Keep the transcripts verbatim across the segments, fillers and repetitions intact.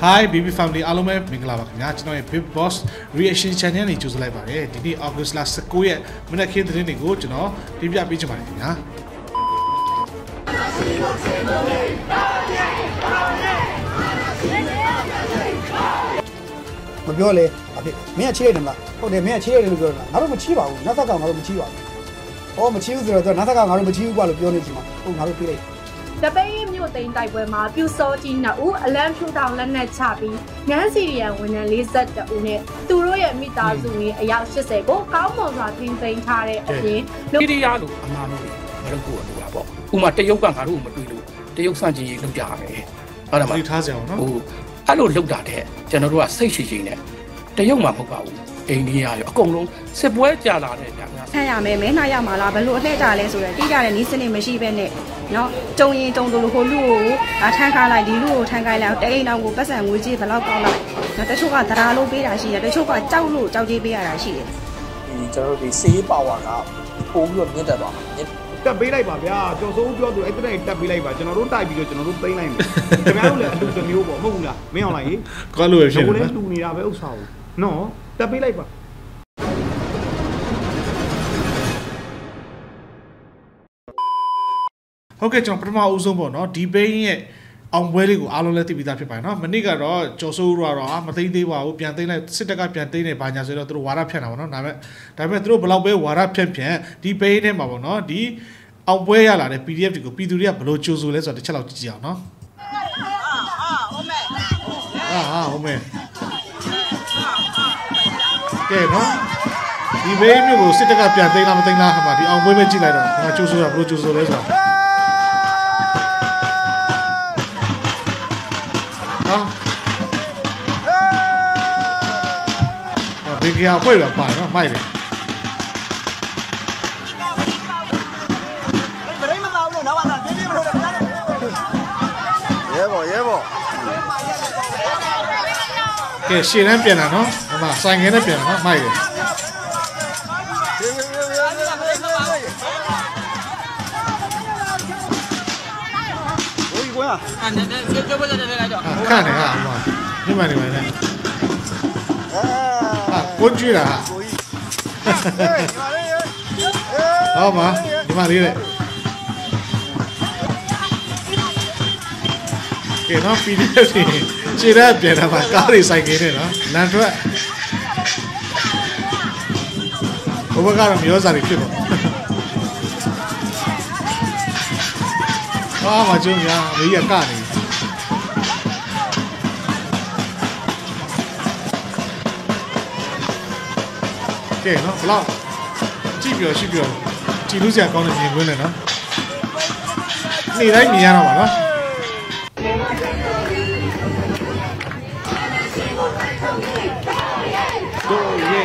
Hi B B family အားလုံးပဲမင်္ဂလာပါခင်ဗျာကျွန်တော်ရဲ့ Big Boss Reaction Channel နဲ့ကြိုဆိုလိုက်ပါတယ်ဒီနေ့ August လnineteenရက်မနက်ခင်းသတင်းတွေကိုကျွန်တော်တင်ပြပေးချင်ပါတယ်ခင်ဗျာမပြောလေအဖေမင်းကချီးရတယ်မလားဟုတ်တယ်မင်းကချီးရတယ်လို့ပြောတာငါတို့မချီးပါဘူးနတ်သက်ကငါတို့မချီးပါဘူးအော်မချီးဘူးဆိုတော့နတ်သက်ကငါတို့မချီးဘူးကွာလို့ပြောနေချင်မှာဟုတ်ငါတို့ပြေးလိုက်တပိတ်မြို့သိမ်းတိုက်ပွဲမှာပြူစောကြီးနှစ်ဦးအလံဖြူတောင်လက်နက်ချပြီးငန်းစီရီယန်ဝန်ထမ်း၄၁ဦးနဲ့သူတို့ရဲ့မိသားစုဝင်အယောက်၈၀ကိုကောင်းမွန်စွာတင်သိမ်းထားတဲ့အပြင်ပြည်တရားလို့အမှားလို့မလုပ်ဖို့လိုတာပေါ့ဥမာတရုတ်ကငါတို့မတွေ့လို့တရုတ်စန့်ကျင်ရေးလုပ်ကြရမယ်ဟုတ်တယ်မလားထားစရာနော်ဟိုအဲ့လိုလုပ်တာတဲ့ကျွန်တော်တို့ကစိတ်ရှိရှိနဲ့တရုတ်မှမဟုတ်ပါဘူးအိန္ဒိယရောအကုန်လုံးစစ်ပွဲကြာလာတဲ့ညာများဆန်းရမယ်မဲနှာရမှာလားဘယ်လိုအလှည့်ကြလဲဆိုတော့တိကျတဲ့နီးစနစ်မရှိဘဲနဲ့နော်ကြုံရင်ကြုံလို့ဟိုလူကိုဒါထမ်းခါလိုက်ဒီလူကိုထမ်းခိုင်းလိုက်တဲအိမ်တောင်ကိုပတ်စံငွေကြေးဘယ်လောက်ကောင်းလိုက်နော်တချို့ကသရာလို့ပေးတာရှိတယ်တချို့ကကြောက်လို့ကြောက်ကြေးပေးရတာရှိတယ်ဒီကျွန်တော်တို့ဒီစေးပါဝါကပို့ပြီးတော့မြင့်တက်သွားမှာတက်ပေးလိုက်ပါဗျာကျော်စိုးပြောသူအဲ့တဲ့တက်ပေးလိုက်ပါကျွန်တော်တို့တိုက်ပြီးတော့ကျွန်တော်တို့သိမ်းလိုက်မယ်ခင်ဗျားတို့လည်းအလူတစ်မျိုးပေါ့မဟုတ်ဘူးလားမင်းအောင်လိုက်ကောလို့ဖြစ်နေတယ်လူနေတာပဲဥစ္စာကိုနော်တက်ပေးလိုက်ပါဟုတ်ကဲ့ကျွန်တော်ပထမဦးဆုံးပေါ့နော်ဒီဘိန်းရဲ့အောင်ပွဲလေးကိုအားလုံးလည်းသိပြီးသားဖြစ်ပါတယ်နော်မနေ့ကတော့ကျော်စိုးတို့ကတော့မသိသေးပါဘူးပြန်သိမ်းလိုက်စစ်တပ်ကပြန်သိမ်းနေဘာညာဆိုတော့သူတို့ဝါရဖြန့်တာပေါ့နော်ဒါပေမဲ့ဒါပေမဲ့သူတို့ဘယ်လောက်ပဲဝါရဖြန့်ဖြန့်ဒီဘိန်းထဲမှာပေါ့နော်ဒီအောင်ပွဲရလာတဲ့ P D F တွေကိုပြည်သူတွေကဘယ်လိုကြိုးဆိုလဲဆိုတော့တစ်ချက်လောက်ကြည့်ကြအောင်နော်အာဟာဟုတ်မယ်ကဲနော်ဒီဘိန်းမျိုးကိုစစ်တပ်ကပြန်သိမ်းလားမသိမ်းလားဟာဒီအောင်ပွဲပဲကြည့်လိုက်တော့ငါကြိုးဆိုတာဘယ်လိုကြိုးဆိုလဲဆိုတော့ဘေးကဖွဲ့လာပါနော်မိုက်တယ်ရဲဘော်ရဲဘော်ကဲရှင်းတန်းပြန်လာနော်ဟိုမှာဆိုင်ငယ်နဲ့ပြန်လာနော်မိုက်တယ်ဟိုကွာအဲ့ဒါပြောပြတယ်လိုက်တော့ခန့်နေဟာဟိုမှာညမနေပါနဲ့အာကိုကြည့်တာဟောမှာဒီမှာလေးလေကဲနော် P D F ရှင်ခြေရပြန်တာပါကားတွေဆိုင်ကင်းနေနော်လန်ထွက်ဘဘကတော့မျိုးစားတွေဖြစ်ပေါ့ဟာမကျုံညာမေးရကနေကဲနော်ဘလောက်ကြည့်ပြောရှိပြောကြည့်လို့စရာကောင်းတဲ့မြင်ကွင်းနဲ့နော်နေ့တိုင်းမြင်ရတော့ပါနော်တို့ရေ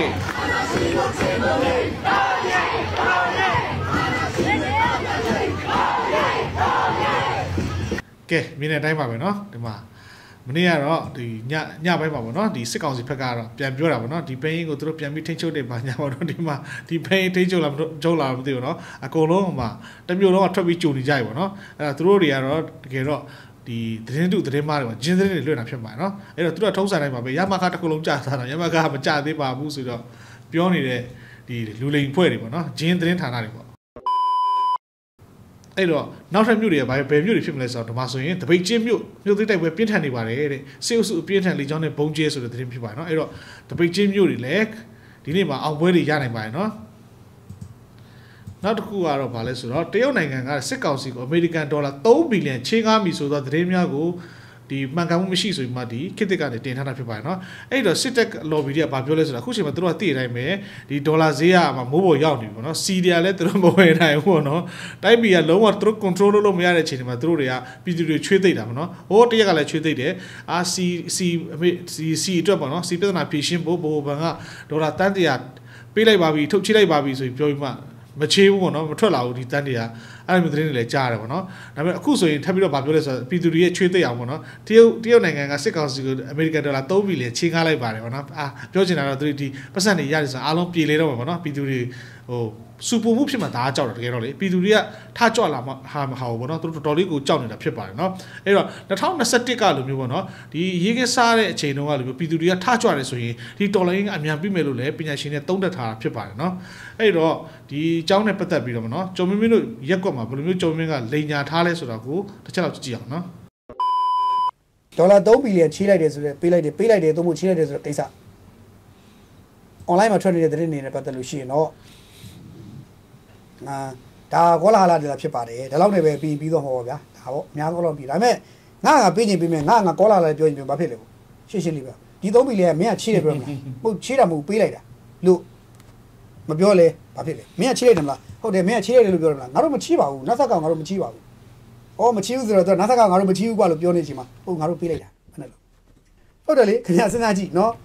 ကဲမြင်တဲ့အတိုင်းပါပဲနော်ဒီမှာမနေ့ကတော့ဒီညညပိုင်းပါပေါ့နော်ဒီစစ်ကောင်စီဘက်ကတော့ပြန်ပြောတာပေါ့နော်ဒီဘိန်းကိုသူတို့ပြန်ပြီးထိန်းချုပ်နေပါညာပေါ့နော်ဒီမှာဒီဘိန်းထိန်းချုပ်လာချုပ်လာမသိဘူးနော်အကုန်လုံးဟိုမှာတမျိုးလုံးကထွက်ပြီးကြုံနေကြပြီပေါ့နော်အဲ့ဒါသူတို့တွေကတော့တကယ်တော့ဒီသတင်းတုသတင်းမားတွေပေါ့ဂျင်းသတင်းတွေလွှင့်တာဖြစ်မှာနော်အဲ့တော့သူတို့ထုံးစံတိုင်းပါပဲရမကတစ်ခုလုံးကြာထားတာရမကမကြာသေးပါဘူးဆိုတော့ပြောနေတဲ့ဒီလူလိန်ဖွဲ့တွေပေါ့နော်ဂျင်းသတင်းဌာနတွေပေါ့အဲ့တော့နောက်ထပ်မြို့တွေကဘာပဲဘယ်မြို့တွေဖြစ်မလဲဆိုတော့ဒီမှာဆိုရင်တပိတ်ချင်းမြို့မြို့သိတိုက်ပွဲပြင်းထန်နေပါတယ်တဲ့စေအုပ်စုအပြင်းထန်လေကြောင်းနဲ့ဘုံကျဲဆိုတဲ့သတင်းဖြစ်ပါတယ်နော်အဲ့တော့တပိတ်ချင်းမြို့တွေလည်းဒီနေ့မှာအောင်ပွဲတွေရနိုင်ပါတယ်နော်နောက်တစ်ခုကတော့ဗာလဲဆိုတော့တရုတ်နိုင်ငံကစစ်ကောင်စီကိုအမေရိကန်ဒေါ်လာသုံးဘီလီယံချေးကားမိဆိုတော့သတင်းများကိုဒီမှန်ကန်မှုမရှိဆိုပြီးမှဒီခေတ်သစ်ကနေတင်ထားတာဖြစ်ပါတယ်နော်အဲ့တော့စစ်တပ် lobby တွေကဘာပြောလဲဆိုတော့အခုချိန်မှာသူတို့ကတည်တိုင်းပဲဒီဒေါ်လာဈေးကမှမိုးပေါ်ရောက်နေပြီပေါ့နော်စီဒီယာလည်းသူတို့မဝယ်နိုင်ဘူးပေါ့နော်တိုက်ပြည်ကလုံးဝသူတို့ control လုပ်လို့မရတဲ့ချိန်တွေမှာသူတို့တွေကပြည်သူတွေချွေးသိပ်တာပေါ့နော်ဟိုတရက်ကလည်းချွေးသိပ်တယ်အာစီစီအမေစီစီအတွက်ပေါ့နော်စီပြဿနာဖြေရှင်းဖို့ဘိုးဘန်ကဒေါ်လာတန်းတရာပေးလိုက်ပါပြီထုတ်ချိလိုက်ပါပြီဆိုပြီးပြောပြီးမှမချေးဘူးပေါ့နော်မထွက်လာဘူးဒီတန်းတွေကအဲ့လိုသတင်းတွေလည်းကြားရတယ်ပေါ့နော်ဒါပေမဲ့အခုဆိုရင်ထပ်ပြီးတော့ဗာပြောလဲဆိုတော့ပြည်သူတွေရဲ့ချွေးသိအောင်ပေါ့နော်တရုတ်တရုတ်နိုင်ငံကစစ်ကောင်စီကိုအမေရိကန်ဒေါ်လာသုံးဘီလီယံချေးကားလိုက်ပါတယ်ပေါ့နော်အာပြောချင်တာတော့သူဒီပတ်စံတွေရတယ်ဆိုတော့အားလုံးပြေလေတော့မှာပေါ့နော်ပြည်သူတွေဟိုစူပူမှုဖြစ်မှဒါကြောက်တယ်တကယ်တော့လေပြည်သူတွေကထကြွလာမှဟာမဟာဘောနော်သူတို့တော်တော်လေးကိုကြောက်နေတာဖြစ်ပါတယ်နော်အဲ့တော့၂၀၂၁ကလိုမျိုးပေါ့နော်ဒီရေကစားတဲ့အချိန်တုန်းကလိုမျိုးပြည်သူတွေကထကြွတယ်ဆိုရင်ဒီတော်လိုင်းကအမြန်ပြီးမယ်လို့လည်းပညာရှင်တွေသုံးသပ်ထားတာဖြစ်ပါတယ်နော်အဲ့တော့ဒီအကြောင်းနဲ့ပတ်သက်ပြီးတော့နော်ကျော်မင်းမင်းတို့ရက်ကွက်မှာဘယ်လိုမျိုးကျော်မင်းကလိန်ညာထားလဲဆိုတော့ကိုတစ်ချက်လောက်ကြည့်အောင်နော်ဒေါ်လာသုံးဘီလီယံချေးလိုက်တယ်ဆိုတော့ပေးလိုက်တယ်ပေးလိုက်တယ်သုံးဖို့ချေးလိုက်တယ်ဆိုတော့ကိစ္စ online မှာထွက်နေတဲ့သတင်းတွေနဲ့ပတ်သက်လို့ရှိရင်တော့အာဒါကောလာဟာလာတွေလာဖြစ်ပါတယ်ဒါလောက်နဲ့ပဲပြီးပြီးတော့ဟောဗျာဒါပေါ့အများဆုံးတော့ပြီးဒါပေမဲ့ငါငါပေးခြင်းပေးမယ်ငါငါကောလာလာပြောရင်ဘာဖြစ်လဲပေါ့ရှင်းရှင်းလေးပဲဒီသုံးဘီလီယံမင်းကချေးတယ်ပြောမလားဟုတ်ချေးတာမဟုတ်ပေးလိုက်တာလို့မပြောလဲဘာဖြစ်လဲမင်းကချေးလိုက်တယ်မလားဟုတ်တယ်မင်းကချေးလိုက်တယ်လို့ပြောတယ်မလားငါတို့မချေးပါဘူးနတ်ဆက်ကငါတို့မချေးပါဘူးအော်မချေးဘူးဆိုတော့နတ်ဆက်ကငါတို့မချေးဘူးကွာလို့ပြောနေချိန်မှာဟုတ်ငါတို့ပေးလိုက်တာဘယ်နဲ့လို့ဟုတ်တယ်လေခင်ဗျာစဉ်းစားကြည့်နော်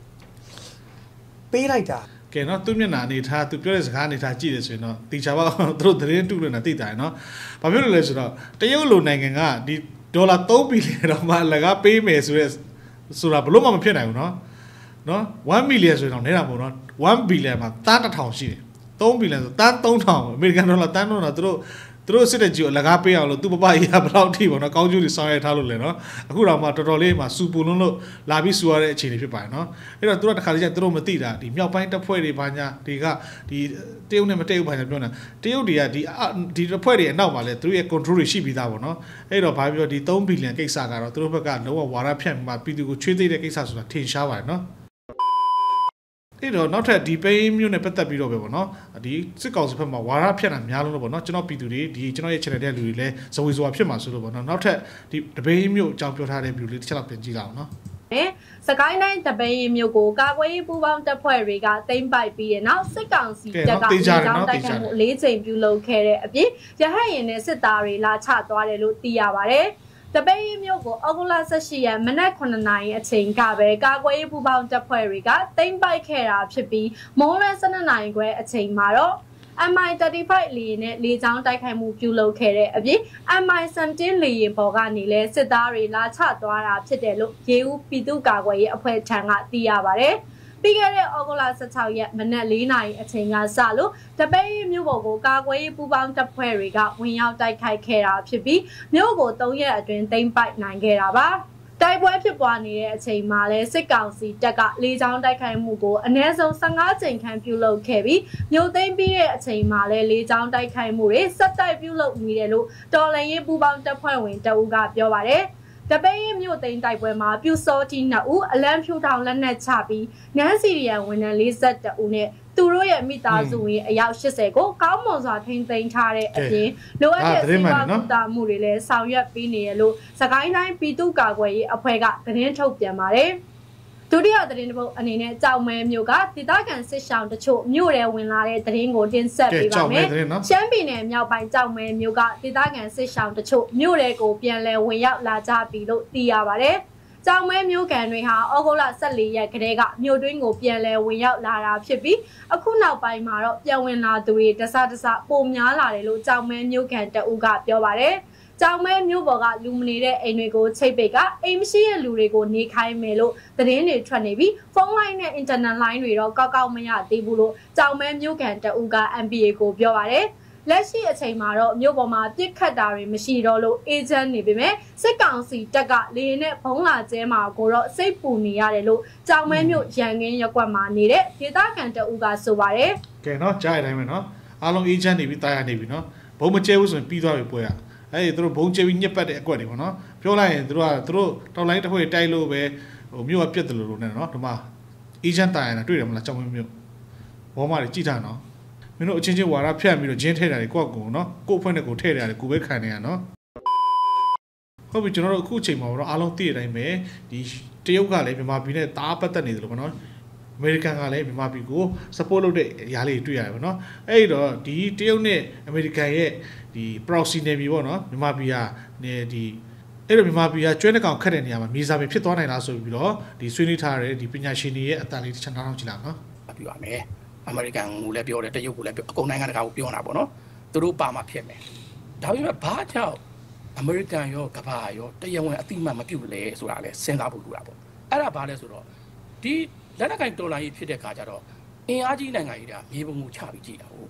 ပေးလိုက်တာကဲနော်သူမျက်နှာအနေထားသူပြောတဲ့စကားအနေထားကြည့်ရဆိုရင်တော့တီချာပါသူတို့သတင်းတူလို့နဲ့သိတာရယ်နော်ဘာဖြစ်လို့လဲဆိုတော့တရုတ်လိုနိုင်ငံကဒီဒေါ်လာသုံးဘီလီယံတော့မှလကားပေးမယ်ဆိုရဲဆိုတာဘလို့မှမဖြစ်နိုင်ဘူးနော်နော်one million ဆိုတော့နေတာမဟုတ်နော်one billion မှာတန်းတစ်ထောင်ရှိတယ်သုံးဘီလီယံဆိုတန်းသုံးထောင်အမေရိကန်ဒေါ်လာတန်းတော့သူတို့သူတို့စစ်တဲ့ကြီးကိုလကားပေးအောင်လို့သူ့ပပကြီးကဘယ်လောက်ထိပေါ့နော်ကောင်းကျိုးတွေဆောင်ရွက်ထားလို့လဲနော်အခုတော့မှတော်တော်လေးမှစူပူလုံးလို့လာပြီးစူရတဲ့အခြေအနေဖြစ်ပါတယ်နော်အဲ့တော့သူတို့တခါလေးကျသူတို့မသိတာဒီမြောက်ပိုင်းတပ်ဖွဲ့တွေဘာညာဒီကဒီတရုတ်နဲ့မတရုတ်ဘာညာပြောနေတာတရုတ်တွေကဒီဒီတပ်ဖွဲ့တွေအနောက်မှာလဲသူတို့ရဲ့ control တွေရှိပြီးသားပေါ့နော်အဲ့တော့ဘာပြောဒီသုံးဘီလီယံကိစ္စကတော့သူတို့ဘက်ကလုံးဝဝါရဖြန့်မှာပြည်သူကိုချွေးသိတဲ့ကိစ္စဆိုတာထင်ရှားပါတယ်နော်အဲ့တော့နောက်ထပ်ဒီပိန်းမျိုးနဲ့ပတ်သက်ပြီးတော့ပဲပေါ့နော်ဒီစစ်ကောင်စီဘက်မှာဝါရဖြတ်တာများလုံးလို့ပေါ့နော်ကျွန်တော်ပြည်သူတွေဒီကျွန်တော်ရဲ့ channel တဲ့လူတွေလည်းဇဝေဇဝါဖြစ်မှာဆိုလို့ပေါ့နော်နောက်ထပ်ဒီတပိန်းမျိုးအကြောင်းပြောထားတဲ့ view လေးတစ်ချက်လောက်ပြင်ကြည့်လောက်နော်စကိုင်းတိုင်းတပိန်းမျိုးကိုကာကွယ်ရေးပူးပေါင်းတပ်ဖွဲ့တွေကတိမ့်ပိုက်ပြီးတဲ့နောက်စစ်ကောင်စီတပ်ကလေကြောင်းတိုက်ခိုက်မှုလေးချိန်ပြုလုပ်ခဲ့တဲ့အပြင်ရဟတ်ရင်နဲ့စစ်သားတွေလာချသွားတယ်လို့သိရပါတယ်တပိန်းမျိုးကိုအောက်တိုဘာ၁၈ရက်မနက်9နာရီအချိန်ကပဲကာကွယ်ရေးပူးပေါင်းတပ်ဖွဲ့တွေကတိမ့်ပိုက်ခဲ့တာဖြစ်ပြီးမုံလဲ၁၂နာရီခွဲအချိန်မှာတော့ M I သirty five လေယာဉ်နဲ့လေကြောင်းတိုက်ခိုက်မှုပြုလုပ်ခဲ့တဲ့အပြင် M I ၁၇လေယာဉ်ပေါ်ကနေလဲစစ်သားတွေလာချသွားတာဖြစ်တယ်လို့ရေဦးပြည်သူ့ကာကွယ်ရေးအဖွဲ့ထံကသိရပါတယ်ပြီးခဲ့တဲ့ဩဂုတ်လ၁၆ရက်မနက်၄နာရီအချိန်ကစလို့တပိန်းမြို့ပေါ်ကိုကာကွယ်ရေးပူးပေါင်းတပ်ဖွဲ့တွေကဝင်ရောက်တိုက်ခိုက်ခဲ့တာဖြစ်ပြီးမြို့ကို၃ရက်အတွင်းသိမ်းပိုက်နိုင်ခဲ့တာပါတိုက်ပွဲဖြစ်ပွားနေတဲ့အချိန်မှာလဲစစ်ကောင်စီတပ်ကလေကြောင်းတိုက်ခိုက်မှုကိုအနည်းဆုံး၁၅ကြိမ်ခန့်ပြုလုပ်ခဲ့ပြီးမြို့သိမ်းပြီးတဲ့အချိန်မှာလဲလေကြောင်းတိုက်ခိုက်မှုတွေဆက်တိုက်ပြုလုပ်နေတယ်လို့တော်လှန်ရေးပူးပေါင်းတပ်ဖွဲ့ဝင်တအုပ်ကပြောပါတယ်တပိန်းမြို့သိမ်းတိုက်ပွဲမှာပြူစောတီနှစ်ဦးအလံဖြူထောင်လက်နက်ချပြီးနန်းစီရီယန်ဝန်ထမ်း၄၁ဦးနဲ့သူတို့ရဲ့မိသားစုဝင်အယောက်၈၀ကိုကောင်းမွန်စွာထိန်းသိမ်းထားတဲ့အပြင်လိုအပ်တဲ့စေဝါကူတာမှုတွေလည်းဆောင်ရွက်ပေးနေရလို့စကိုင်းတိုင်းပြည်သူ့ကာကွယ်ရေးအဖွဲ့ကသတင်းထုတ်ပြန်ပါတယ်ဒုတိယသတင်းတစ်ပုဒ်အနေနဲ့ကြောက်မဲမြို့ကဒေသခံစစ်ရှောင်းတချို့မြို့ထဲဝင်လာတဲ့သတင်းကိုတင်ဆက်ပေးပါမယ်။ရှမ်းပြည်နယ်မြောက်ပိုင်းကြောက်မဲမြို့ကဒေသခံစစ်ရှောင်းတချို့မြို့ထဲကိုပြန်လည်ဝင်ရောက်လာကြပြီလို့သိရပါတယ်။ကြောက်မဲမြို့ကန်တွေဟာဩဂုတ်လ၁၄ရက်ကတည်းကမြို့တွင်းကိုပြန်လည်ဝင်ရောက်လာတာဖြစ်ပြီးအခုနောက်ပိုင်းမှာတော့ပြန်ဝင်လာသူတွေတစတစပိုများလာတယ်လို့ကြောက်မဲမြို့ကန်တအုပ်ကပြောပါတယ်။ကြောင်မဲမြို့ပေါ်ကလူမနေတဲ့အိမ်တွေကိုချိတ်ပိတ်ကအိမ်မရှိတဲ့လူတွေကိုနေခိုင်းမယ်လို့သတင်းတွေထွက်နေပြီးဖုန်းလိုင်းနဲ့အင်တာနက်လိုင်းတွေတော့ကောက်ကောက်မရသေးဘူးလို့ကြောင်မဲမြို့ကန်တအုပ်က M P A ကိုပြောပါတယ်လက်ရှိအချိန်မှာတော့မြို့ပေါ်မှာပြစ်ခတ်တာတွေမရှိတော့လို့အေဂျင့်နေပေမဲ့စစ်ကောင်စီတပ်ကလေရင်နဲ့ဘုံလာကျဲမှာကိုတော့စိတ်ပူနေရတယ်လို့ကြောင်မဲမြို့ရန်ကင်းရက်ကွက်မှာနေတဲ့ဒေသခံတအုပ်ကဆိုပါတယ်ကဲနော်ကြားရတိုင်းပဲနော်အားလုံးအေဂျင့်နေပြီးတာယာနေပြီနော်ဘုံမကျဲဘူးဆိုရင်ပြီးသွားပြီပွဲရအဲ့ဒီသူတို့ဘုံကျဲပြီးညက်ပတ်တဲ့အကွက်တွေပေါ့နော်ပြောလိုက်ရင်သူတို့ကသူတို့တောက်လိုင်းတစ်ဖွဲ့တိုက်လို့ပဲဟိုမြို့ကပြက်တယ်လို့လို့နဲ့နော်ဒီမှာအေဂျင့်တာယာတာတွေ့တယ်မလားကြောင်မဲမြို့ဘောမတွေကြည့်ထားနော်မင်းတို့အချင်းချင်းဝါရဖြတ်ပြီးတော့ဂျင်းထဲတာတွေကိုယ့်ကိုနော်ကိုယ့်ဖွဲ့နဲ့ကိုယ်ထဲတာတွေကိုပဲခံနေရနော်ဟုတ်ပြီကျွန်တော်တို့အခုအချိန်မှာတော့အားလုံးသိတဲ့အတိုင်းပဲဒီတရုတ်ကလည်းမြန်မာပြည်နဲ့တားပတ်သက်နေတယ်လို့ပေါ့နော်အမေရိကန်ကလည်းမြန်မာပြည်ကို support လုပ်တဲ့အရာလေးတွေ့ရတယ်ပေါ့နော်အဲ့တော့ဒီတရုတ်နဲ့အမေရိကန်ရဲ့ဒီ proxy နယ်မြေပေါ့နော်မြန်မာပြည်ကနေဒီအဲ့တော့မြန်မာပြည်ကကျွဲနှကောင်ခတ်တဲ့နေရာမှာမြေစာပင်ဖြစ်သွားနိုင်လားဆိုပြီးတော့ဒီဆွေးနွေးထားတဲ့ဒီပညာရှင်တွေရဲ့အတန်လေးတစ်ချက်နားထောင်ကြည့်လိုက်နော်ပြပါမယ်အမေရိကန်ကိုလည်းပြောတယ်တရုတ်ကိုလည်းပြောအကုန်နိုင်ငံတကာကိုပြောတာပေါ့နော်သူတို့ပါမှဖြစ်မယ်ဒါပေမဲ့ဘာကြောင့်အမေရိကန်ရောကမ္ဘာရောတရားဝင်အတိအမှတ်မပြုလဲဆိုတာလဲစဉ်းစားဖို့လိုတာပေါ့အဲ့ဒါဘာလဲဆိုတော့ဒီလက်နက်ကင်တော်လိုင်းကြီးဖြစ်တဲ့ခါကျတော့အင်အားကြီးနိုင်ငံကြီးတွေကမြေပုံကိုချပြီးကြည့်တာဟုတ်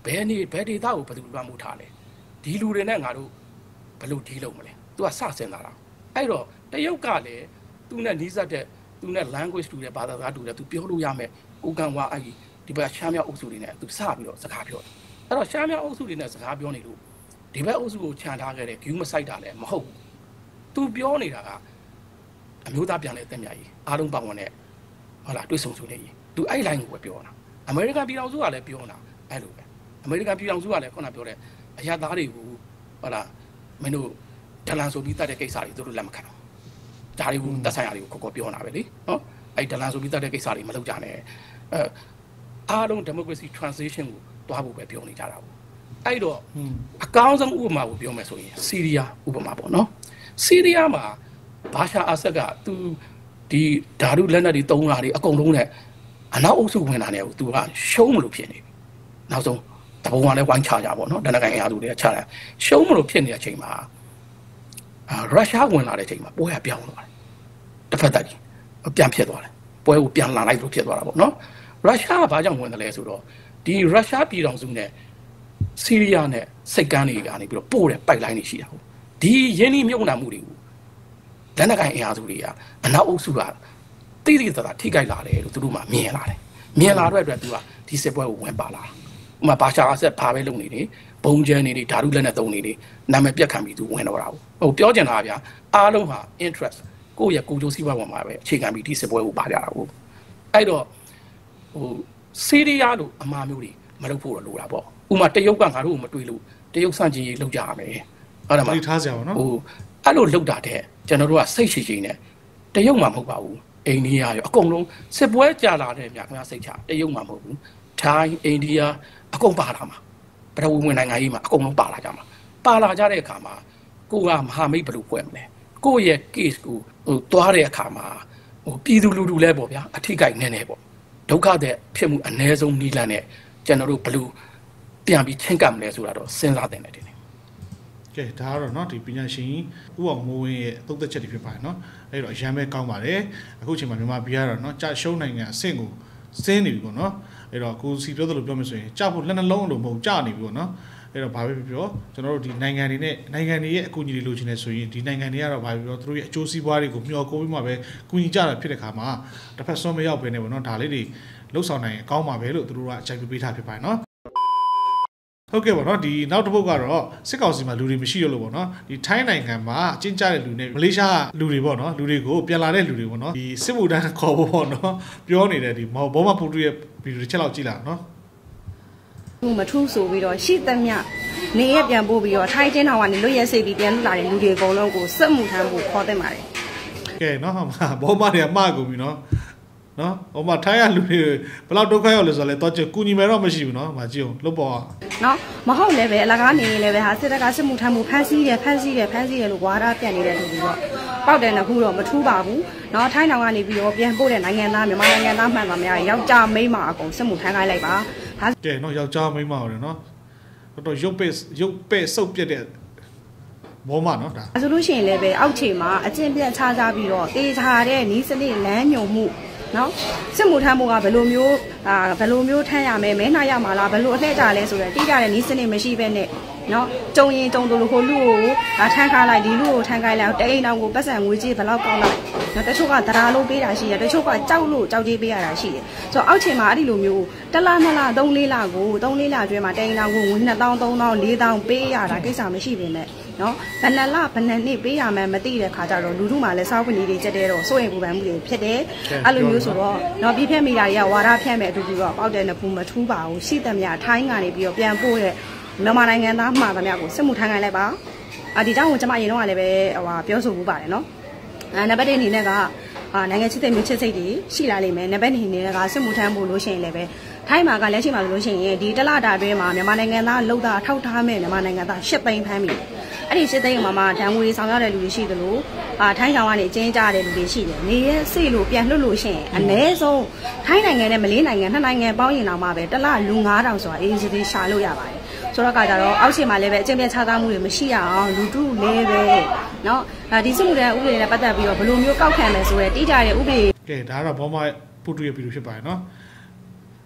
ဘယ်နေဘယ်ဒေသကိုဘယ်သူလွှမ်းမိုးထားလဲဒီလူတွေနဲ့ငါတို့ဘယ်လိုဒီလုံးမလဲသူကစစင်လာတာအဲ့တော့တရုတ်ကလည်းသူနဲ့နီးစပ်တဲ့သူနဲ့ language တူတဲ့ဘာသာစကားတူတဲ့သူပြောလို့ရမယ်ကိုကန်ဝါအဲ့ဒီဘက်ရှားမြောက်အုပ်စုတွေနဲ့သူစပြီးတော့စကားပြောတယ်အဲ့တော့ရှားမြောက်အုပ်စုတွေနဲ့စကားပြောနေလို့ဒီဘက်အုပ်စုကိုခြံထားခဲ့တဲ့ view မဆိုင်တာလည်းမဟုတ်ဘူးသူပြောနေတာကအမျိုးသားပြန်လဲတက်မြတ်ကြီးအားလုံးပါဝင်တဲ့ဟုတ်လားတွေးဆုံစုနေကြီးသူအဲ့ line ကိုပဲပြောတာအမေရိကန်ပြည်ထောင်စုကလည်းပြောတာအဲ့လိုပဲအမေရိကန်ပြည်ထောင်စုကလည်းခုနပြောတဲ့အရာသားတွေကိုဟုတ်လားမင်းတို့ဒလန်ဆိုပြီးတတ်တဲ့ကိစ္စတွေသူတို့လက်မခံဘူးဒါတွေကိုတက်ဆိုင်ရာတွေကိုခေါ်ခေါ်ပြောနေတာပဲလေနော်အဲ့ဒလန်ဆိုပြီးတတ်တဲ့ကိစ္စတွေမလုပ်ကြနဲ့အဲအားလုံး democracy transition ကိုတွားဖို့ပဲပြောနေကြတာပေါ့အဲ့တော့အကောင်းဆုံးဥပမာကိုပြောမယ်ဆိုရင်ဆီးရီးယားဥပမာပေါ့နော်ဆီးရီးယားမှာဘာရှာအာဆက်ကသူဒီဓာတုလက်နက်တွေတုံးတာတွေအကုန်လုံးနဲ့အနောက်အုပ်စုဝင်လာတယ်ကိုသူကရှုံးမလို့ဖြစ်နေပြီနောက်ဆုံးတပုံကလည်းဝိုင်းချကြပါတော့လက်နက်ကိုင်အင်အားစုတွေကချတာရှုံးမလို့ဖြစ်နေတဲ့အချိန်မှာအာရုရှားဝင်လာတဲ့အချိန်မှာပွဲကပြောင်းသွားတယ်တစ်ဖက်သက်ကြီးပြန်ဖြစ်သွားတယ်ပွဲကိုပြန်လာလိုက်လို့ဖြစ်သွားတာပေါ့နော်ရုရှားကဘာကြောင့်ဝင်တယ်လဲဆိုတော့ဒီရုရှားပြည်တော်စုနဲ့ဆီးရီးယားနဲ့စိတ်ကမ်းတွေကနေပြီးတော့ပို့တဲ့ပိုက်လိုင်းတွေရှိတာဟုတ်ဒီရင်းနှီးမြုပ်နှံမှုတွေကိုလက်နက်ကိုင်အင်အားစုတွေကအနောက်အုပ်စုကတိတိကျကျထိခိုက်လာတယ်လို့သူတို့မှမြင်လာတယ်မြင်လာတဲ့အတွက်သူကဒီစစ်ပွဲကိုဝင်ပါလာဥမာဘာရှာအဆက်ဘာပဲလုပ်နေတယ်ဘုံကျန်းနေတယ်ဓာတုလက်နက်သုံးနေတယ်နာမည်ပြတ်ခံပြီးသူဝင်တော့တာဟိုပြောချင်တာဗျာအားလုံးဟာ interest ကိုယ့်ရဲ့ကိုယ်ကျိုးစီးပွားပေါ်မှာပဲအခြေခံပြီးဒီစစ်ပွဲကိုပါကြတာဟုတ်အဲ့တော့ဟိုဆီးရီးယားလိုအမှားမျိုးတွေမလုပ်ဖို့တော့လိုတာပေါ့ဥမာတရုတ်ကငါတို့ကိုမတွေးလို့တရုတ်စန့်ကျင်ရေးလုပ်ကြရမယ်ဟုတ်တယ်မလားထားကြပါနော်ဟိုအဲ့လိုလုပ်တာတဲ့ကျွန်တော်တို့ကစိတ်ရှိရှိနဲ့တရုတ်မှမဟုတ်ပါဘူးအိန္ဒိယရောအကုန်လုံးစစ်ပွဲကြာလာတဲ့မြတ်ခင်ဗျာစိတ်ချတရုတ်မှမဟုတ်ဘူးထိုင်းအိန္ဒိယအကုန်ပါလာမှာပထဝီဝင်နိုင်ငံကြီးမှာအကုန်လုံးပါလာကြမှာပါလာကြတဲ့အခါမှာကိုကမဟာမိတ်ဘယ်လိုဖွဲ့မလဲကိုရဲ့ case ကိုဟိုတွားတဲ့အခါမှာဟိုပြည်သူလူထုလဲပေါ့ဗျာအထိကိနေနေပေါ့ဒုက္ခတဲ့ဖြစ်မှုအ ਨੇ ဆုံးနီးလန်းနဲ့ကျွန်တော်တို့ဘယ်လိုပြန်ပြီးချင်းကပ်မလဲဆိုတာတော့စဉ်းစားတင်တယ်တင်ကဲဒါကတော့เนาะဒီပညာရှင်ဥအောင်မိုးဝင်းရဲ့သုံးသက်ချက်တွေဖြစ်ပါတယ်เนาะအဲ့တော့အရန်ပဲကောင်းပါတယ်အခုချိန်မှာမြန်မာပြည်ကတော့เนาะကြာရှုံးနိုင်ငံအဆင့်ကိုစင်းနေပြီပေါ့เนาะအဲ့တော့ကိုစီပြောသလိုပြောမယ်ဆိုရင်ကြာဖို့လက်နှလုံးလို့မဟုတ်ကြာနေပြီပေါ့เนาะအဲ့တော့ဘာပဲပြောပြောကျွန်တော်တို့ဒီနိုင်ငံတွေနဲ့နိုင်ငံတွေရဲ့အကူအညီတွေလိုချင်နေဆိုရင်ဒီနိုင်ငံတွေကတော့ဘာပဲပြောသူတို့ရဲ့အကျိုးစီးပွားတွေကိုမျှော်ကိုးပြီးမှပဲကူညီကြတာဖြစ်တဲ့ခါမှာတစ်ဖက်စွန်းမရောက်ပဲနေပေါ့เนาะဒါလေးတွေလှုပ်ဆောင်နိုင်ရင်ကောင်းပါပဲလို့သူတို့ကအကြိုက်ပေးထားဖြစ်ပါတယ်เนาะဟုတ်ကဲ့ပေါ့နော်ဒီနောက်တစ်ပုတ်ကတော့စစ်ကောင်စီမှာလူတွေမရှိရလို့ပေါ့နော်ဒီထိုင်းနိုင်ငံမှာအကျဉ်းကျတဲ့လူနဲ့မလေးရှားလူတွေပေါ့နော်လူတွေကိုပြန်လာတဲ့လူတွေပေါ့နော်ဒီစစ်မှုထမ်းခေါ်ဖို့ပေါ့နော်ပြောနေတဲ့ဒီဘောမပူတူရဲ့ဗီဒီယိုတစ်ချက်လောက်ကြည့်လာနော်သူမထူးဆိုပြီးတော့ရှိသမျှနေရပြန်ပို့ပြီးတော့ထိုင်းကျင်းတော်ကနေလွတ်ရက်စိတ်ပြီးပြန်လာတဲ့လူတွေအကုန်လုံးကိုစစ်မှုထမ်းဖို့ခေါ်တင်ပါတယ်ကဲနော်ဟာဘောမတွေကမှားကုန်ပြီနော်နော်ဟိုမှာထိုင်းရလူတွေဘယ်လောက်ဒုက္ခရောက်လဲဆိုတော့လေတော့ကူညီမယ်တော့မရှိဘူးနော်မကြည့်အောင်လုပ်ပေါ်နော်မဟုတ်လည်းပဲအလကားနေလည်းပဲဟာစစ်တပ်ကစစ်မှုထမ်းမှုဖမ်းဆီးတယ်ဖမ်းဆီးတယ်ဖမ်းဆီးတယ်လို့ဝါဒပြတ်နေတဲ့လူတွေတော့ပောက်တယ်နှစ်ခုတော့မထူးပါဘူးနော်ထိုင်းတောင်ကနေပြီးတော့ပြန်ပို့တဲ့နိုင်ငံသားမြန်မာနိုင်ငံသားမှန်ပါများယောက်ျားမိန်းမအကုန်စစ်မှုထမ်းခိုင်းလိုက်ပါဟာကဲနော်ယောက်ျားမိန်းမတွေနော်တော့ရုပ်ပဲရုပ်ပဲစုပ်ပြတဲ့ဘောမနော်ဒါဆိုလို့ရှိရင်လည်းပဲအောက်ခြေမှာအကျင့်ပြတ်ခြားခြားပြီးတော့တေချာတဲ့နီးစနစ်လမ်းညွန်မှုနော်စစ်မှုထမ်းမှုကဘယ်လိုမျိုးအာဘယ်လိုမျိုးထမ်းရမယ်မဲနာရမှာလားဘယ်လိုအလှည့်ကြလဲဆိုတော့တိကျတဲ့နီးစနစ်မရှိဘဲနဲ့နော်ကြုံရင်ကြုံတို့လိုဟိုလူကိုဒါထမ်းခါလိုက်ဒီလူကိုထမ်းခိုင်းလိုက်တအိမ်အောင်ကိုပတ်စံငွေကြီးဘယ်လောက်ကောက်လိုက်နော်တချို့ကတရားလို့ပေးတာရှိတယ်တချို့ကကြောက်လို့ကြောက်ကြေးပေးရတာရှိတယ်ဆိုတော့အောက်ချိန်မှာအဲ့ဒီလိုမျိုးတစ်လနှစ်လသုံးလေးလကိုသုံးလေးလကျွဲမှာတအိမ်အောင်ကိုငွေနှစ်သောင်းသုံးသောင်းလေးသောင်းပေးရတာကိစ္စမရှိပေမဲ့နော်ဘယ်နှလဘယ်နှနှစ်ပေးရမှန်းမသိတဲ့ခါကျတော့လူထုမှလည်းစောက်ဝင်တွေကြက်တဲတော့စိုးရင်ပူပန်မှုတွေဖြစ်တယ်အဲ့လိုမျိုးဆိုတော့နော်ပြည့်ဖြတ်မိတာတွေကဝါဒဖြန့်မဲ့အတူတူတော့ပေါက်တဲ့နှစ်ဖူးမထူးပါဘူးရှိသမျှထိုင်းကနေပြီးတော့ပြန်ပို့တဲ့မြန်မာနိုင်ငံသားမှာသမျှကိုစစ်မှုထမ်းခိုင်းလိုက်ပါအာဒီတောင်းကိုကျွန်မရင်တော့လည်းပဲဟိုဟာပြောဆိုမှုပါတယ်နော်အဲနံပါတ်တစ်အနေနဲ့ကအာနိုင်ငံချစ်တဲ့မျိုးချစ်စိတ်တွေရှိလာလိမ့်မယ်နံပါတ်နှစ်အနေနဲ့ကစစ်မှုထမ်းဖို့လို့ရှိရင်လည်းပဲထိုင်းမှာကလက်ရှိမှာလို့ရှိရင်ဒီတလတာအတွင်းမှာမြန်မာနိုင်ငံသားလုံသားထောက်ထားမဲ့မြန်မာနိုင်ငံသားရှစ်သိန်းဖမ်းပြီအဲ့ဒီရှစ်သိန်းမှာမှဓာတ်ငွေဆောင်ရတဲ့လူတွေရှိသလိုအာထိုင်းဆောင်ကနေအကျဉ်းကြတဲ့လူတွေရှိတယ်နေရဲစိတ်လို့ပြန်လွတ်လို့ရှိရင်အ ਨੇ ဆုံးထိုင်းနိုင်ငံနဲ့မလေးနိုင်ငံနှစ်နိုင်ငံပေါင်းရင်တော့မှပဲတလလူငါးထောင်ဆိုတာအေးစီးရှာလို့ရပါတယ်ဆိုတော့ကကြတော့အောက်ခြေမှာလည်းပဲအကျင့်ပြခြားသားမှုတွေမရှိရအောင်လူထုလည်းပဲเนาะဒါဒီစစ်မှုထမ်းဥပဒေနဲ့ပတ်သက်ပြီးတော့ဘယ်လိုမျိုးကောက်ခံမယ်ဆိုရဲတိကျတဲ့ဥပဒေကဲဒါကတော့ဘောမပူတူရဲ့ဗီဒီယိုဖြစ်ပါတယ်เนาะ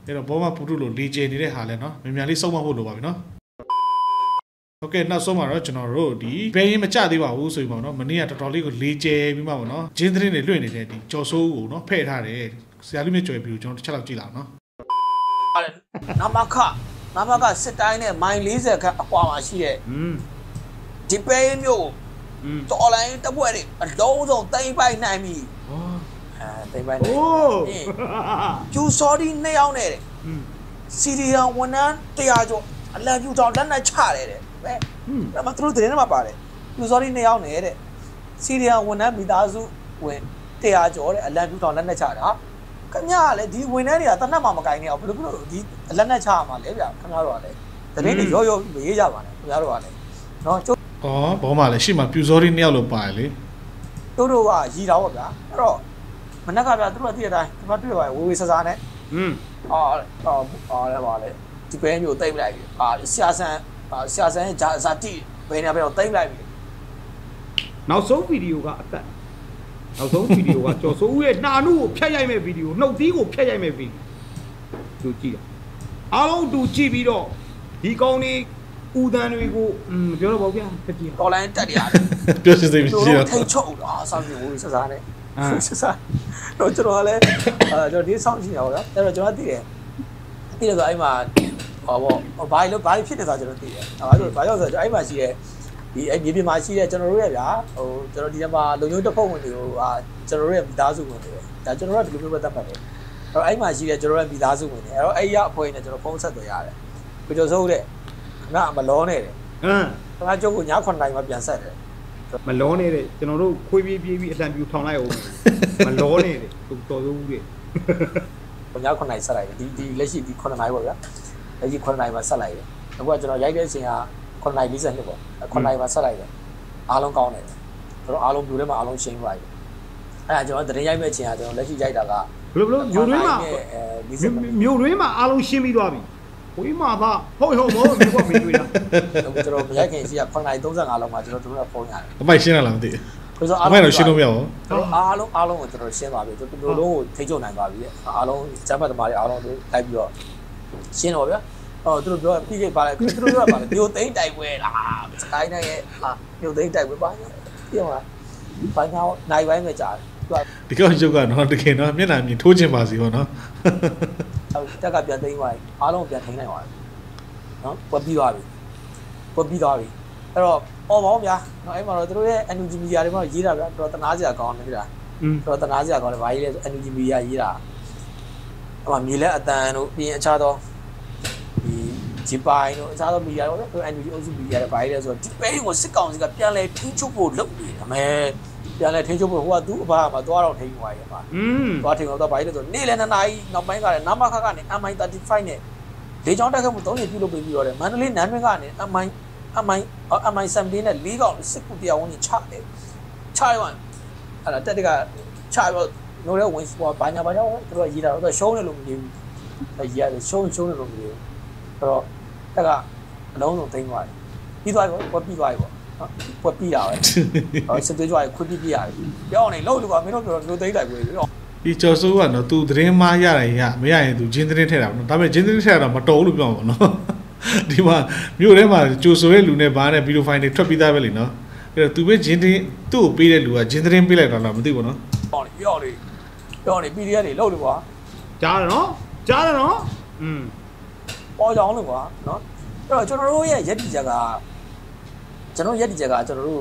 အဲ့တော့ဘောမပူတုလို့လေကျနေတဲ့ဟာလဲနော်မြန်မြန်လေးစုံမဖို့လိုပါပြီနော်โอเคနောက်ဆုံးမှာတော့ကျွန်တော်တို့ဒီဘယ်ရင်မကြသေးပါဘူးဆိုပြီးပေါ့နော်မနေ့ကတော်တော်လေးကိုလေကျပြီးမှပေါ့နော်ဂျင်းသတင်းတွေလွှင့်နေတဲ့ဒီကြော်ဆိုးကိုနော်ဖဲ့ထားတယ်ဆရာလူမြင့်ကျော်ပြီးကျွန်တော်တစ်ချက်လောက်ကြည့်လာအောင်နော်နာမခနာမခစစ်တိုင်းနဲ့မိုင်၄၀ခန့်အကွာမှာရှိတဲ့ဒီပဲမျိုးတော်လိုင်းတပွဲတွေအလုံးစုံတိမ့်ပိုက်နိုင်ပြီအဲတိမ့်ပိုက်နိုင်ကျူစော်ဒီနှစ်ယောက်နဲ့တဲ့စီရီယာဝန်ထမ်းတရားကျော်အလံပြူတောင်လက်နဲ့ချတယ်တဲ့ပဲဒါမှသူတို့တင်းထဲမှာပါတယ်ကျူစော်ဒီနှစ်ယောက်နဲ့တဲ့စီရီယာဝန်ထမ်းမိသားစုဝင်တရားကျော်တဲ့အလံပြူတောင်လက်နဲ့ချတာခင်ဗျားကလည်းဒီဝန်ထမ်းတွေကတနက်မှမကိုင်းနေအောင်ဘယ်လိုဘယ်လိုဒီလက်နဲ့ချရမှာလဲဗျခင်ဗျားတို့ကလည်းတရင်တွေရောရောမရေးကြပါနဲ့ခင်ဗျားတို့ကလည်းနော်ကျိုးဩဘောမှာလည်းရှေ့မှာပြူစော်ဒီနှစ်ယောက်လို့ပါတယ်လေတို့တို့ကရီတော်ပေါ့ဗျာအဲ့တော့မနက်ကဗျာတို့ကတည့်တဲ့အတိုင်းဒီမှာတွေ့ရပါဝေဝေဆဆာနဲ့อืมအော်အော်အော်လည်းပါလေဒီပဲမျိုးတိတ်လိုက်ပြီအာဆရာဆန်ဆရာဆန်ရဲ့ဇာတိဘယ်နေရာပဲတော့တိတ်လိုက်ပြီနောက်ဆုံးဗီဒီယိုကအသက်နောက်ဆုံးဗီဒီယိုကကျော်စိုးဦးရဲ့နှာနုကိုဖျက်ရိုက်မဲ့ဗီဒီယိုနှုတ်သီးကိုဖျက်ရိုက်မဲ့ဗီဒီယိုသူကြည့်တာအားလုံးတူကြည့်ပြီးတော့ဒီကောင်းလေးဦးတန်းတွေကိုอืมပြောတော့ပေါ့ဗျာတကြည့်တော်လိုင်းတက်ရတယ်ပြောစစ်စိတ်မရှိတော့ထိတ်ချုပ်တာဆောင်းပြဝေးဆဆာနဲ့ဆဆာတော့ကျွန်တော်လည်းအဲကျွန်တော်ဒီဆောင်းရှိနေပါဗျာအဲ့တော့ကျွန်တော်သိတယ်သိတယ်ဆိုအဲ့မှာဟောပေါ့ဘာလို့ဘာလို့ဖြစ်တယ်ဆိုတော့ကျွန်တော်သိတယ်ဘာလို့ဘာလို့ဆိုတော့အဲ့မှာရှိတဲ့ဒီအဲ့မြေပြင်မှာရှိတဲ့ကျွန်တော်တို့ရဲ့ဗျာဟိုကျွန်တော်ဒီထဲမှာလုံယုံတစ်ဖုတ်ဝင်တွေကိုအာကျွန်တော်တို့ရဲ့မိသားစုဝင်တွေဒါကျွန်တော်တို့ဒီလိုမျိုးပဲတတ်ပါတယ်အဲ့တော့အဲ့မှာရှိတဲ့ကျွန်တော်တို့ရဲ့မိသားစုဝင်တွေအဲ့တော့အဲ့ရအဖွဲ့နဲ့ကျွန်တော်ဖုန်းဆက်သွယ်ရတယ်ကိုကျော်စိုးတဲ့ခဏမလောနေတယ်အင်းခဏကျုပ်ကညခွန်တိုင်းမှာပြန်ဆက်တယ်မလောနေတဲ့ကျွန်တော်တို့ခွေးပြေးပြေးပြီးအလံပြူထောင်လိုက်အောင်မလောနေတယ်တော်တော်ဆုံးဦးတွေညခွန်တိုင်းဆက်လိုက်တယ်ဒီဒီလက်ရှိဒီခွန်တိုင်းပေါ့ဗျာလက်ရှိခွန်တိုင်းမှာဆက်လိုက်တယ်အခုကကျွန်တော်ရိုက်တဲ့အချိန်ကခွန်တိုင်း၄၂ပေါ့ခွန်တိုင်းမှာဆက်လိုက်တယ်အားလုံးကောင်းတယ်ကျွန်တော်အားလုံးပြူထဲမှာအားလုံးရှင်းသွားပြီအဲ့ဒါကျွန်တော်တရင်ရိုက်မဲ့အချိန်ကကျွန်တော်လက်ရှိရိုက်တာကဘယ်လိုဘယ်လိုမြို့တွင်းမှာမြို့တွင်းမှာအားလုံးရှင်းပြီးသွားပြီဝေးမှာပါဟုတ်ဟုတ်ဘောမြေကမင်းတွေ့တာကျွန်တော်မရိုက်ခင်ရှိကခွန်တိုင်း၃၅လောက်မှာကျွန်တော်တို့ကဖုန်းရတယ်အမိုက်ရှင်းရလားမသိဘူးအမိုက်တော့ရှင်းလို့မရဘူးအားလုံးအားလုံးကိုကျွန်တော်ရှင်းပါပြီကျွန်တော်တို့ကိုထိချုပ်နိုင်ပါပြီအားလုံးစမ်းပတ်သမားတွေအားလုံးတို့လိုက်ပြီးတော့ရှင်းတော့ဗျာဟောသူတို့ပြောပြီးခဲ့ပါလေသူတို့ပြောပါလေမြို့သိမ်းတိုက်ပွဲလားစကိုင်းတိုင်းရဲ့ဟာမြို့သိမ်းတိုက်ပွဲပါပြောမှာဘာညာနိုင်ပိုင်းပဲကြားတယ်ဒီကောင်ရုပ်ကတော့တကယ်တော့မျက်နှာမြင်ထိုးချင်ပါစီပေါ့နော်တက်ကပြန်သိမ်းသွားပြီအားလုံးပြန်ထိန်းနိုင်သွားပြီနော်ပွက်ပြီးသွားပြီပွက်ပြီးသွားပြီအဲ့တော့အော်ပါဦးဗျာနော်အဲ့မှာတော့တို့ရဲ့ N U G Media တွေမှာရေးတာဗျာတော်တနာစရာကောင်းတယ်ဗျာတော်တနာစရာကောင်းတယ်ဘာကြီးလဲဆို N U G Media ရေးတာအဲ့မှာမြေလက်အတန်တို့ပြီးရင်အခြားသောဒီဂျီပိုင်တို့အခြားသော media တို့တို့ N U G အုပ်စု media တွေဘာကြီးလဲဆိုတော့ဒီပဲကိုစစ်ကောင်စီကပြန်လဲထိချုပ်ဖို့လုပ်နေတယ်အမေပြန်လဲထိချုပ်ဖို့ဟိုကသူ့အဘမှာသွားတော့ထိသွားရဲ့ပါอืมသွားထိတော့တော့ဘာကြီးလဲဆိုတော့နေ့လယ်နှစ်နာရီနောက်ပိုင်းကလည်းနမခကနေ M I သirty-five နဲ့လေကြောင်းတက်ခတ်မှုသုံးရက်ပြုလုပ်ပြီးတော့တယ်မန္တလေးနန်းတွင်းကနေ M I M I M I seventeen နဲ့လေးကောင်စစ်ကူတရားဝန်ကြီးချတယ်ချရွာအဲ့ဒါတက်တကချရွာလို့လည်းဝင်ပေါ်ဘာညာဘာညာသူတို့ရေးတာတော့ရှုံးတယ်လို့မပြောဘူးရေးရတယ်ရှုံးရှုံးတယ်လို့မပြောဘူးအဲ့တော့တက်ကအလုံးစုံသိမ်းသွားတယ်ပြီးသွားပြီပေါ့ပြီးသွားပြီပေါ့နော်ပွက်ပြီးတာပဲဟောစစ်သွေးကြွားခွတ်ပြီးပြရတယ်ပြောင်းနေလို့လူကမင်းတို့ပြောမျိုးသိမ်းလိုက်ပြီပြောဒီကျော်စိုးကတော့သူသတင်းမရရင်ရမရရင်သူဂျင်းသတင်းထည့်တာပေါ့နော်ဒါပေမဲ့ဂျင်းသတင်းထည့်တာတော့မတော်ဘူးလို့ပြောမှာပေါ့နော်ဒီမှာမြို့ထဲမှာကြိုဆိုတဲ့လူနဲ့ဘာနဲ့ဗီဒီယိုဖိုင်တွေထွက်ပြီးသားပဲလीနော်အဲ့တော့သူပဲဂျင်းသတင်းသူ့ကိုပေးတဲ့လူကဂျင်းသတင်းပေးလိုက်တာလားမသိဘူးနော်ဟောပြောနေပြောနေ P D F တွေလောက်လို့ကွာကြားတယ်နော်ကြားတယ်နော်อืมပေါ်ကြအောင်လို့ကွာနော်အဲ့တော့ကျွန်တော်တို့ရဲ့ရက်တီချက်ကကျွန်တော်ရက်တီချက်ကကျွန်တော်တို့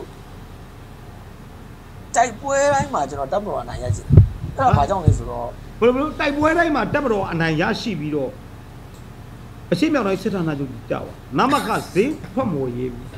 တိုက်ပွဲတိုင်းမှာကျွန်တော်တပ်မတော်အနိုင်ရရှိအဲ့ဒါဘာကြောင့်လဲဆိုတော့ဘယ်လိုတိုက်ပွဲတိုင်းမှာတပ်မတော်အနိုင်ရရှိပြီးတော့အရှိမြောက်တိုင်းစစ်ဌာနချုပ်ကြောက်နမခဈေးဖတ်မော်ရေးဘူး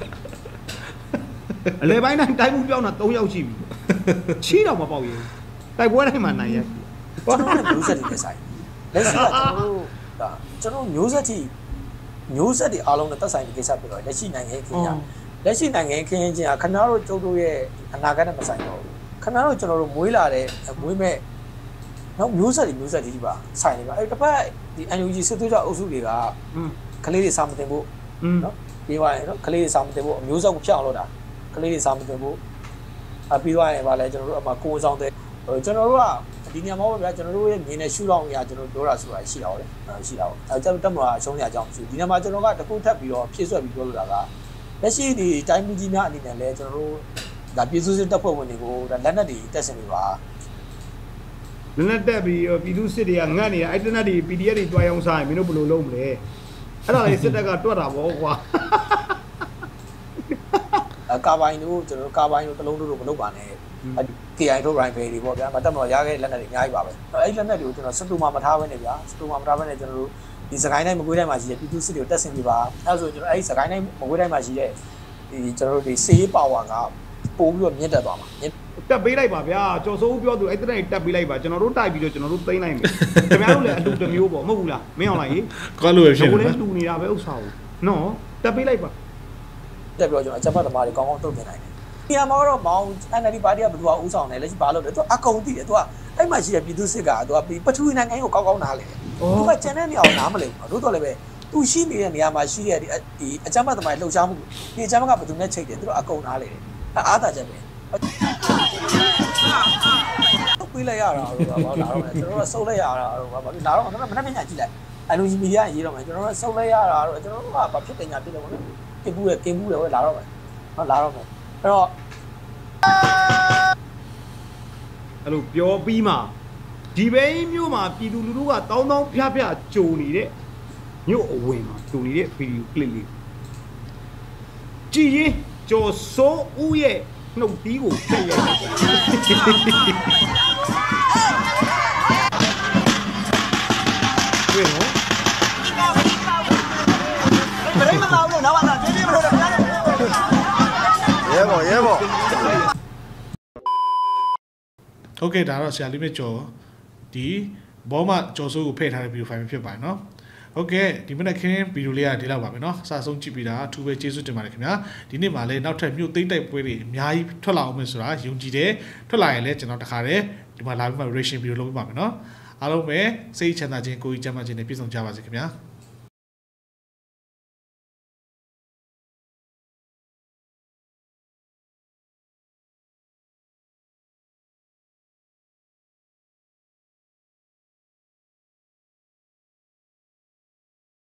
အလဲပိုင်းတိုင်းတိုင်းမှုပြောင်းတာ၃ယောက်ရှိပြီချီးတော့မပေါက်ရေးတိုက်ပွဲတိုင်းမှာနိုင်ရရှိကျွန်တော်တို့မျိုးဆက်တွေနဲ့ဆိုင်လက်ရှိကကျွန်တော်တို့ဒါကျွန်တော်မျိုးဆက်တီမျိုးဆက်တွေအားလုံးနဲ့သက်ဆိုင်တဲ့ကိစ္စဖြစ်တော့လက်ရှိနိုင်ငံရေးခင်ဗျာလက်ရှိနိုင်ငံရေးခင်ချင်းကခဏတို့ကျုပ်တို့ရဲ့အနာဂတ်နဲ့မဆိုင်တော့ဘူးခဏတို့ကျွန်တော်တို့မွေးလာတဲ့မွေးမဲ့နော်မျိုးဆက်တွေမျိုးဆက်တွေကြီးပါဆိုင်နေပါအဲ့တစ်ဖက်ဒီ N U G စစ်သွေးကြအုပ်စုတွေကကလေးတွေစာမတင်ဖို့နော်ပြီးသွားရင်နော်ကလေးတွေစာမတင်ဖို့အမျိုးဆက်ကိုဖျက်အောင်လုပ်တာကလေးတွေစာမတင်ဖို့အပြီးသွားရင်ဗာလဲကျွန်တော်တို့အမှကိုယ်ဆောင်တဲ့ကျွန်တော်တို့ကဒီနေရာမှာဗျာကျွန်တော်တို့ရဲ့မြင်တဲ့ရှုထောင့်အရာကျွန်တော်ပြောတာဆိုတာရှိတာဟုတ်လေရှိတာဟုတ်အဲကျွန်တော်တက်မလားအရှုံးရအကြောင်းမရှိဘူးဒီနေရာမှာကျွန်တော်ကတခုထပ်ပြီးတော့ဖြည့်ဆွက်ပြီးပြောလို့တာကလက်ရှိဒီတိုင်းမူကြီးများအနေနဲ့လည်းကျွန်တော်တို့ဒါပြည်သူစစ်တပ်ဖွဲ့ဝင်တွေကိုဒါလက်နက်တွေတက်ဆင်နေပါလက်နက်တက်ပြီးပြည်သူစစ်တွေကငတ်နေတာအဲ့တနက်တွေ P D F တွေတွားအောင်စားရင်မင်းတို့ဘယ်လိုလုပ်မလဲအဲ့ဒါလေးစစ်တပ်ကတွက်တာပေါ့ကွာကာဘိုင်တို့ကျွန်တော်ကာဘိုင်တို့တလုံးတို့မလုပ်ပါနဲ့ K I တို့ rifle တွေပေါ့ဗျာမတက်မလို့ရခဲ့လက်နက်တွေအများကြီးပါပဲအဲ့လက်နက်တွေကိုကျွန်တော်စတူမှာမထားဘဲနဲ့ဗျာစတူမှာမထားဘဲနဲ့ကျွန်တော်တို့ဒီစကိုင်းတိုင်းမကွေးတိုင်းမှာရှိတဲ့ပြည်သူစစ်တွေကိုတက်ဆင်ပြပါအဲ့ဆိုကျွန်တော်အဲ့ဒီစကိုင်းတိုင်းမကွေးတိုင်းမှာရှိတဲ့ဒီကျွန်တော်တို့ဒီစေးပါဝါကပို့ပြီးတော့မြင့်တက်သွားမှာတက်ပေးလိုက်ပါဗျာကျော်စိုးဦးပြောသူအဲ့တနေ့တက်ပေးလိုက်ပါကျွန်တော်တို့တိုက်ပြီးတော့ကျွန်တော်တို့သိမ်းနိုင်မယ်ခင်ဗျားတို့လည်းအလူတစ်မျိုးပေါ့မဟုတ်ဘူးလားမင်းအောင်လိုက်ရေကောလို့ပဲဖြစ်နေတယ်လူနေတာပဲဥစ္စာကိုနော်တက်ပေးလိုက်ပါတက်ပြီးတော့ကျွန်တော်အချက်ပတ်သမားတွေကောင်းကောင်းတုတ်တင်နိုင်တယ်ဒီမှာတော့မောင် N L D ပါတီကဘယ်သူကဦးဆောင်တယ်လဲဘာလုပ်လဲသူအကုန်သိတယ်သူကအဲ့မှာရှိတဲ့ပြည်သူစစ်ကသူကပထဝီနိုင်ငံကိုကောင်းကောင်းနားလဲသူကကျန်တဲ့နေရာကိုနားမလဲဘူးတို့တော့လည်းပဲသူရှိနေတဲ့နေရာမှာရှိတဲ့ဒီအချက်ပတ်သမားလှုပ်ရှားမှုဒီအချက်ပတ်ကဘယ်သူနဲ့ချိတ်တယ်သူတို့အကုန်နားလဲတယ်အားသာချက်ပဲပြေးလိုက်ရတာတော့ဘာလာတော့ကျွန်တော်တို့ဆုပ်လိုက်ရတာတော့ဘာဖြစ်လာတော့မနေ့မနေ့ညကြည့်လိုက်အလူကြီးမီဒီယာရေးတော့မယ်ကျွန်တော်တို့ဆုပ်လိုက်ရတာတော့ကျွန်တော်တို့ကဘာဖြစ်တင်ညာဖြစ်တယ်ပေါ့နော်ကင်ဘူးရကင်ဘူးရဟိုလာတော့မယ်ဟောလာတော့မယ်အဲ့တော့အဲ့လိုပြောပြီးမှဒီဘဲမျိုးမှာပြည်သူလူထုကတောင်းတောင်းဖျားဖျားကြုံနေတဲ့မြို့အဝင်မှာကြုံနေတဲ့ဗီဒီယိုကလစ်လေးကြည်ရင်ကျော်စိုးဦးရဲ့နှုတ်သီးကိုဖျက်ရိုက်တယ်တွေ့နော်ဘယ်မှာလာလို့နောက်လာပြေးပြေးမလို့ရဲဘော်ရဲဘော်โอเคဒါတော့ဆရာလေးမြကျော်ဒီဘောမကျော်စိုးကိုဖည့်ထားတဲ့ဗီဒီယိုဖိုင်ဖြစ်ပါတယ်เนาะโอเคဒီမနေ့ခင်းဗီဒီယိုလေးကဒီလောက်ပါပဲเนาะအစဆုံးကြည့်ပြီးတာအထူးပဲကျေးဇူးတင်ပါတယ်ခင်ဗျာဒီနေ့မှာလည်းနောက်ထပ်မြို့သိမ့်တိုက်ပွဲတွေအများကြီးထွက်လာအောင်မယ်ဆိုတာယုံကြည်တယ်ထွက်လာရင်လည်းကျွန်တော်တခါတည်းဒီမှာလာပြီးမှ reaction video လုပ်ပြပါမယ်เนาะအားလုံးပဲစိတ်ချမ်းသာခြင်းကိုယ်ကြီးကျန်းမာခြင်းနဲ့ပြည့်စုံကြပါစေခင်ဗျာ